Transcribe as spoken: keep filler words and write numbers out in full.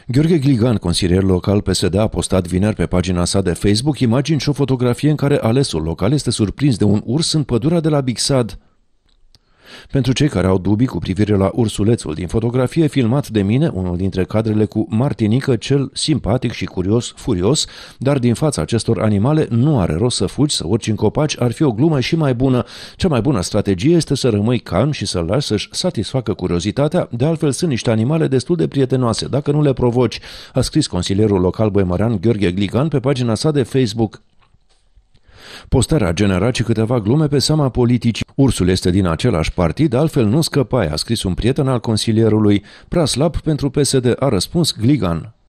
Gheorghe Gligan, consilier local P S D, a postat vineri pe pagina sa de Facebook imagini și o fotografie în care alesul local este surprins de un urs în pădurea de la Bixad. Pentru cei care au dubii cu privire la ursulețul din fotografie filmat de mine, unul dintre cadrele cu Martinică, cel simpatic și curios, furios, dar din fața acestor animale nu are rost să fugi, să urci în copaci, ar fi o glumă și mai bună. Cea mai bună strategie este să rămâi calm și să-l lași să-și satisfacă curiozitatea, de altfel sunt niște animale destul de prietenoase, dacă nu le provoci, a scris consilierul local băimărean Gheorghe Gligan pe pagina sa de Facebook. Postarea a generat și câteva glume pe seama politicii. Ursul este din același partid, altfel nu scăpai, a scris un prieten al consilierului. Prea slab pentru P S D, a răspuns Gligan.